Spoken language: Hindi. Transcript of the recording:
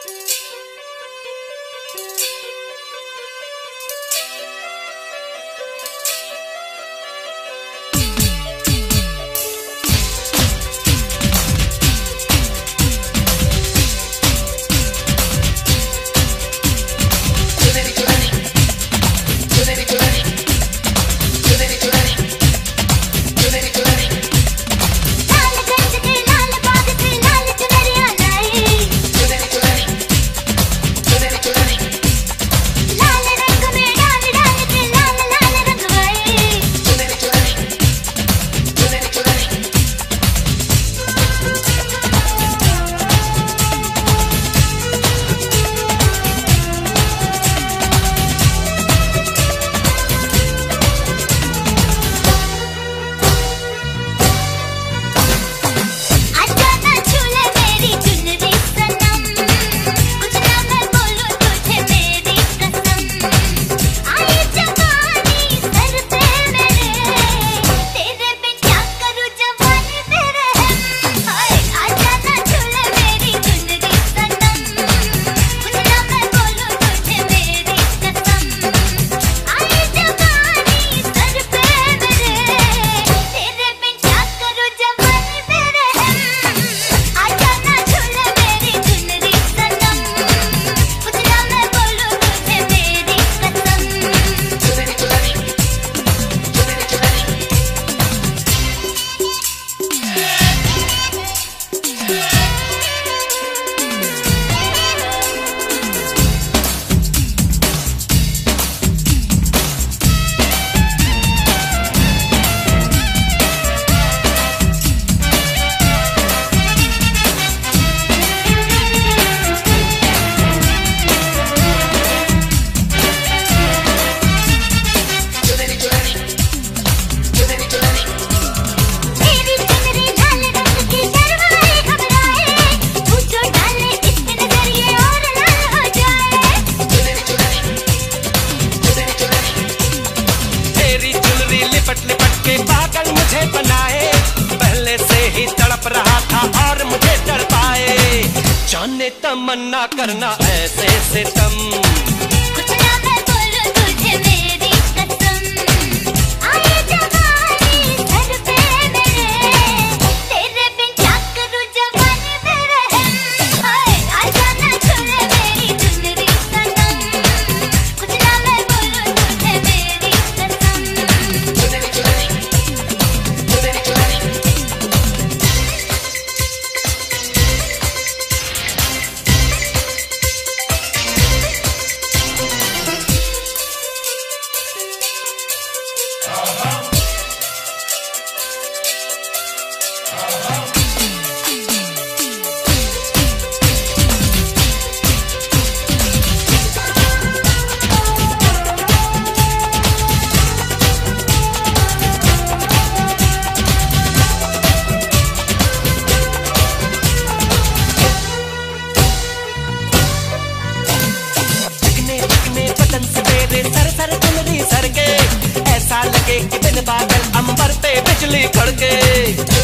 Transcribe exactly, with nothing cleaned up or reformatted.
जाने तमन्ना करना ऐसे सितम। कुछ ना मैं बोलूं तुझे मेरी कसम, आए जवानी सर पे मेरे, तेरे बिन क्या करूं जवानी मेरे है। हाय आजा ना छोड़े मेरी चुनरी सनम, कुछ ना मैं बोलूं तुझे मेरी कसम। चुनरी चुनरी चुनरी चुनरी ऐसा लगे कि बिन बादल अंबर पे बिजली कड़के।